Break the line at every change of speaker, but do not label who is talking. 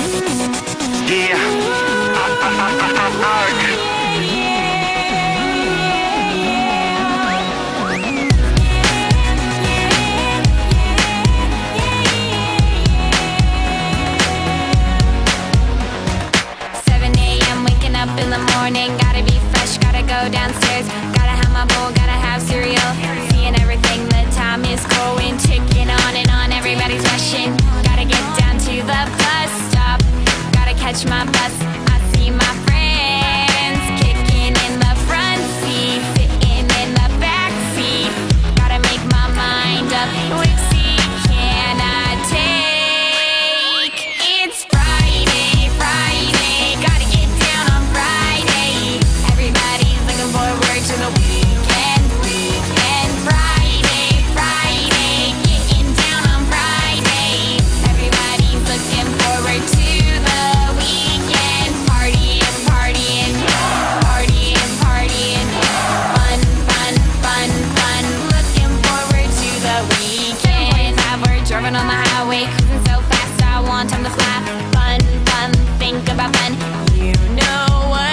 Gotta be fresh, gotta go downstairs. Gotta have my bowl, gotta have cereal. Seeing everything, the time is going, ticking on and on, everybody's rushing. Gotta get down to the bus stop, gotta catch my bus. I see my friends kicking in the front seat, sitting in the back seat. Gotta make my mind up, which seat can I take? It's Friday, Friday, gotta get down on Friday. Everybody's looking forward to the weekend, weekend. Friday, Friday, getting down on Friday. Everybody's looking forward to the weekend. Partying, partying, partying, partying. Fun, fun, fun, fun. Looking forward to the weekend. We're driving on the highway, cruising so fast, I want time to fly. Fun, fun, think about fun. You know what